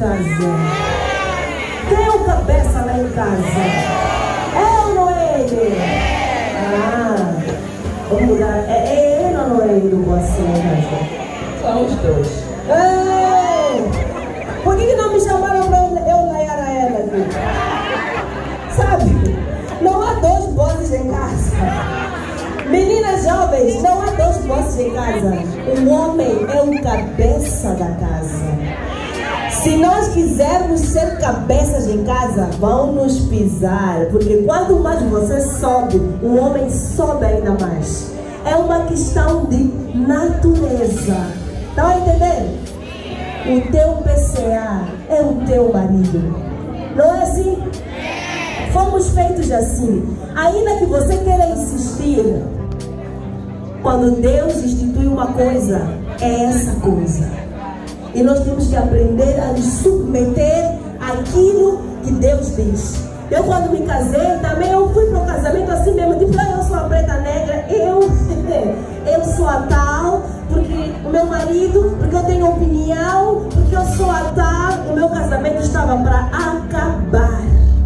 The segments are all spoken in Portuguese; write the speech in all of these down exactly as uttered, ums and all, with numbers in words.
casa? Quem é o cabeça lá em casa? É ou não é ele? Ah, vamos mudar. É, é ele ou não é ele do você lá em casa? São os dois. Ei! Por que, que não me chamaram para eu laiar a ela aqui? Sabe? Não há dois bosses em casa. Meninas jovens, não há dois bosses em casa. O homem é o cabeça da casa. Se nós quisermos ser cabeças em casa, vão nos pisar. Porque quanto mais você sobe, o homem sobe ainda mais. É uma questão de natureza. Estão a entender? O teu P C A é o teu marido. Não é assim? Fomos feitos assim. Ainda que você queira insistir, quando Deus institui uma coisa, é essa coisa. E nós temos que aprender a nos submeter àquilo que Deus diz. Eu, quando me casei, também eu fui para o casamento assim mesmo. Tipo, ah, eu sou a preta negra, eu, eu sou a tal, porque o meu marido, porque eu tenho opinião, porque eu sou a tal. O meu casamento estava para acabar.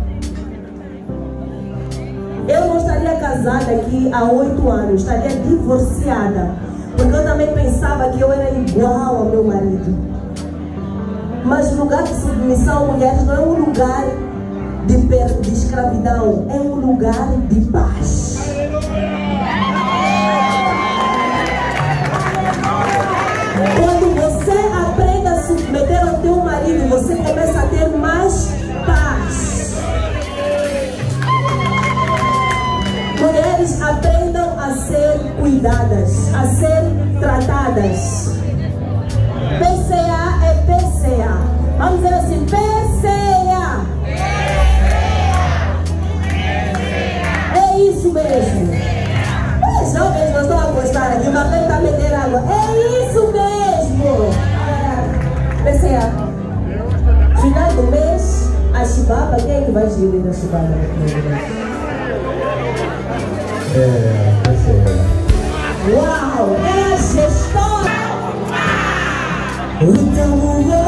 Eu não estaria casada aqui há oito anos, estaria divorciada. Porque eu também pensava que eu era igual ao meu marido. Mas o lugar de submissão, mulheres, não é um lugar de, de escravidão, é um lugar de paz. Quando você aprende a submeter ao teu marido, você começa a ter mais paz. Mulheres, aprendam a ser cuidadas, a ser tratadas. P C A é P C A. Vamos dizer assim, P C A. É isso mesmo. Os jovens não estão a gostar aqui, o Marlene está a meter água. É isso mesmo. P C A. Final do mês, a Chibaba, quem é que vai gerir a Chibaba? É, P C A. Uau, é a gestora. Então,